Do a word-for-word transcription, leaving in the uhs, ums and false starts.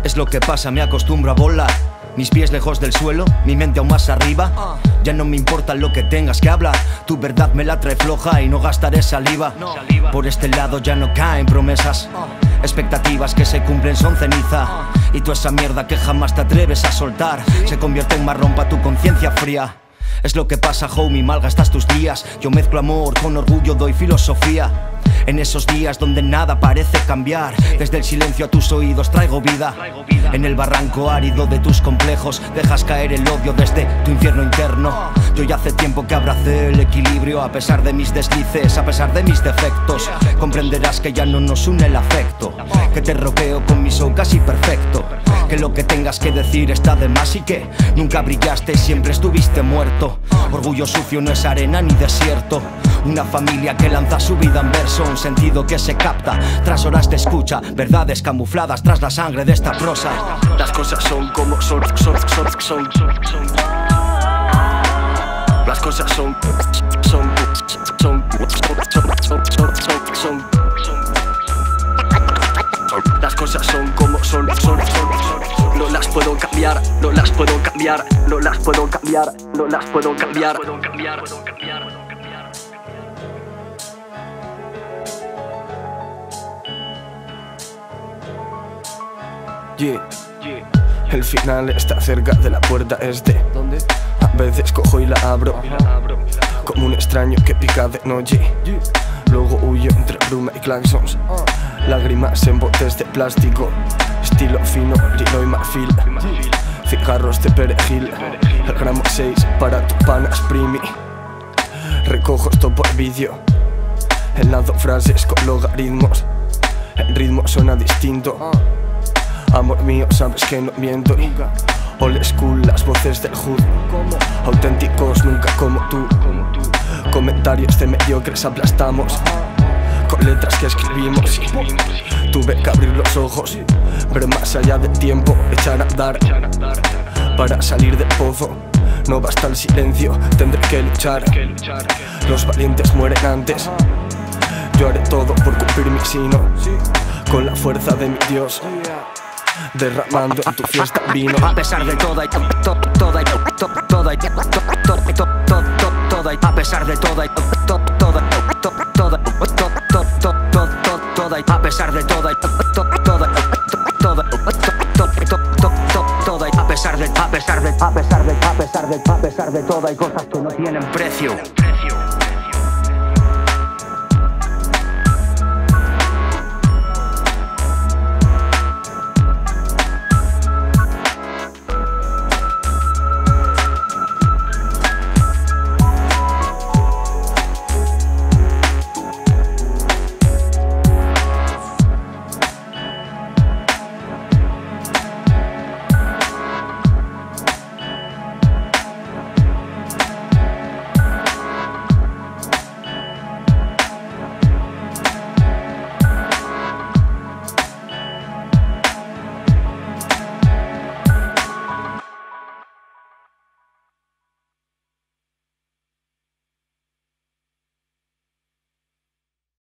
Es lo que pasa, me acostumbro a volar. Mis pies lejos del suelo, mi mente aún más arriba. Ya no me importa lo que tengas que hablar. Tu verdad me la trae floja y no gastaré saliva. Por este lado ya no caen promesas. Expectativas que se cumplen son ceniza. Y toda esa mierda que jamás te atreves a soltar se convierte en marrón pa' tu conciencia fría. Es lo que pasa, homie, malgastas tus días. Yo mezclo amor con orgullo, doy filosofía. En esos días donde nada parece cambiar, desde el silencio a tus oídos traigo vida. En el barranco árido de tus complejos dejas caer el odio desde tu infierno interno. Yo ya hace tiempo que abracé el equilibrio, a pesar de mis deslices, a pesar de mis defectos. Comprenderás que ya no nos une el afecto, que te roqueo con mi show casi perfecto. Que lo que tengas que decir está de más y que nunca brillaste, siempre estuviste muerto. Orgullo sucio no es arena ni desierto. Una familia que lanza su vida en verso, un sentido que se capta tras horas de escucha, verdades camufladas tras la sangre de esta prosa. Las cosas son como son, son, son, son. Las cosas son, son, son, son, son, son, son, son. Las cosas son como son, son, son, son. No las puedo cambiar, no las puedo cambiar, no las puedo cambiar, no las puedo cambiar. Yeah. El final está cerca de la puerta este. ¿Dónde? A veces cojo y la abro, como un extraño que pica de noche. Luego huyo entre bruma y claxons. Lágrimas en botes de plástico, estilo fino, lino y marfil. Cigarros de perejil, el gramo seis para tu pana exprimi. Recojo esto por vídeo, enlazo frases con logaritmos. El ritmo suena distinto. Amor mío, sabes que no miento. Old school, las voces del hood. Auténticos, nunca como tú. Comentarios de mediocres aplastamos con letras que escribimos. Tuve que abrir los ojos, pero más allá del tiempo, echar a andar para salir del pozo. No basta el silencio, tendré que luchar. Los valientes mueren antes. Yo haré todo por cumplir mi sino, con la fuerza de mi Dios, derramando en tu fiesta vino. A pesar de toda y to, to, toda y to, to, toda y to, to, to, to, to, to, toda y a pesar de toda y to, to, toda to, toda to, to, to, to, to, toda y a pesar de toda y to, to, toda toda to, to, to, to, toda y a pesar de a pesar de a pesar de a pesar de a pesar de toda hay cosas que no tienen precio.